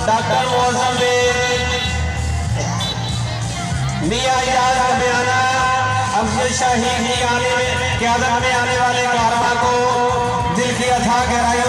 Doctor معظم میاں اجاز کمیانہ افضل شاہی کی قیادت میں آنے والے کارواں کو دل کی اتھاہ گہرائیوں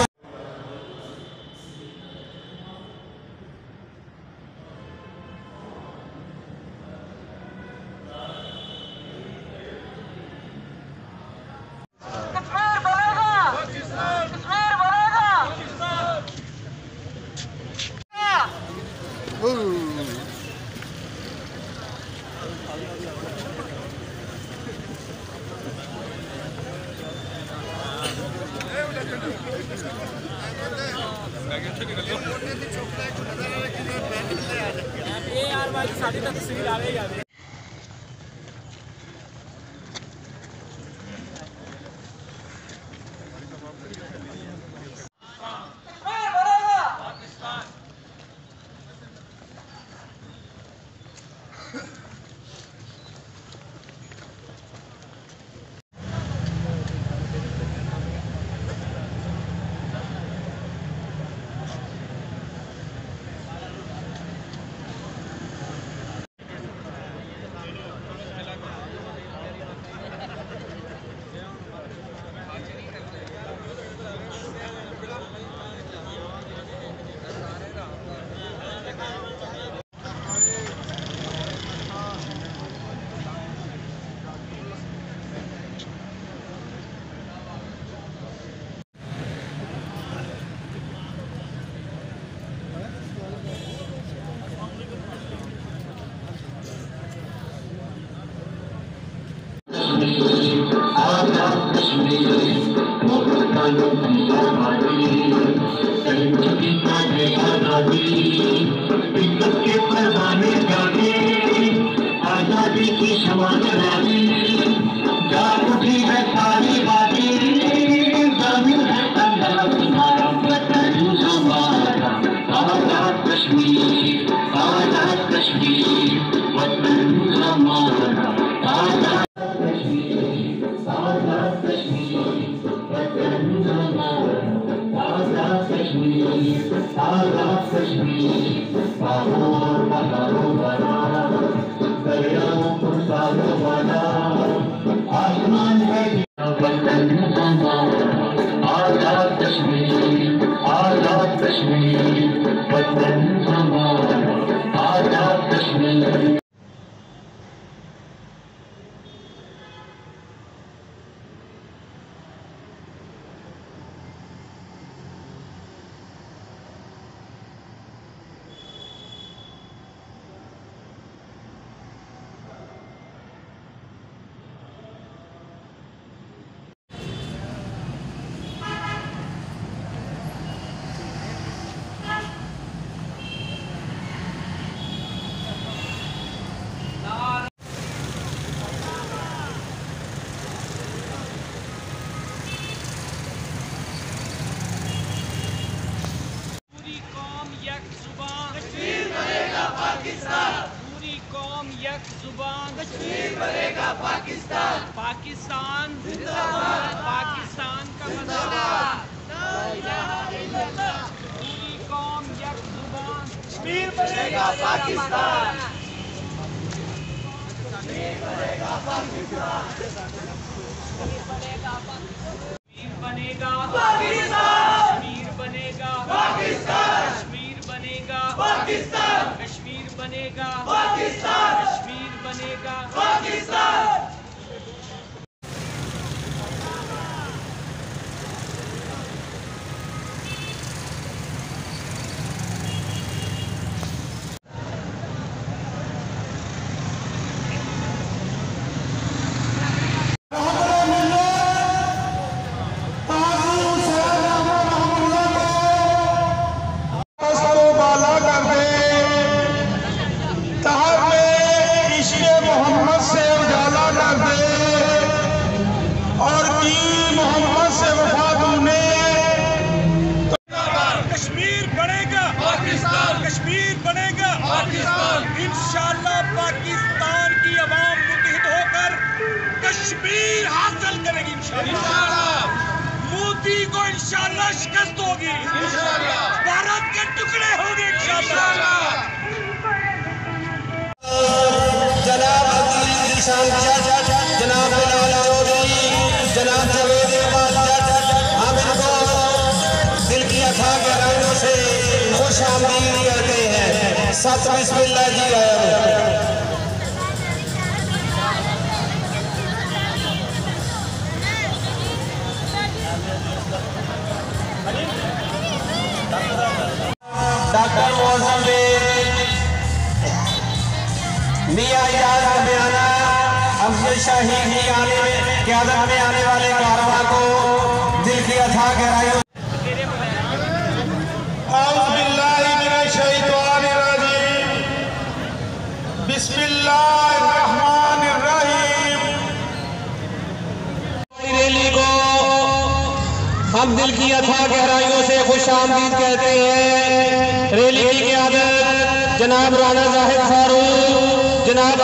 پاکستان زندہ باد، پاکستان کا مسئلہ لا الہ الا اللہ، پوری قوم یک زبان، کشمیر بنے گا پاکستان، کشمیر بنے گا پاکستان، کشمیر بنے گا پاکستان، کشمیر بنے گا پاکستان، کشمیر بنے گا پاکستان، کشمیر بنے گا پاکستان، کشمیر بنے گا پاکستان۔ کشمیر بنے گا پاکستان، انشاءاللہ پاکستان کی عوام متحد ہو کر کشمیر حاصل کرے گی انشاءاللہ، مودی کو انشاءاللہ شکست ہوگی، بھارت کے ٹکڑے ہوں گے انشاءاللہ۔ ذیشان جج جناب بلال چودھری، جناب جاوید اقبال جج، ہم ان کو دل کی اتھاہ گہرائیوں سے خوش آمدید کہتے ہیں۔ ست بسم اللہ جی آیا ہوں۔ ڈاکٹر معظم میاں اجاز بیانہ افضل شاہی کی قیادت میں آنے والے کارواں کو دل کی اتھاہ گہرائیوں اعوذ باللہ من الشیطان الرجیم، بسم اللہ الرحمن الرحیم۔ ریلی کو ہم دل کی اتھاہ گہرائیوں سے خوش آمدید کہتے ہیں۔ ریلی کی قیادت جناب رانا زاہد فاروق، جناب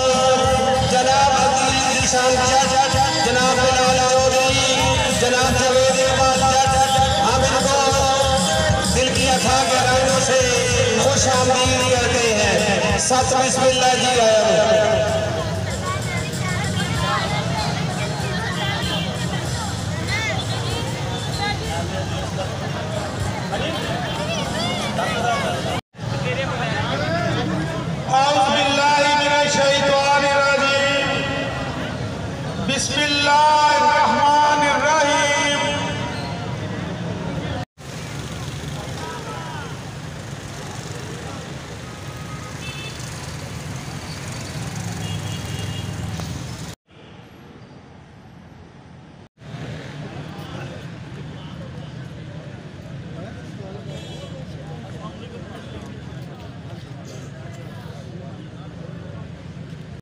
ذیشان جج، جناب بلال چودھری، جناب جاوید اقبال جج، ہم ان کو دل کی اتھاہ گہرائیوں سے خوش آمدید کہتے ہیں۔ ست بسم اللہ جی آیا ہوں۔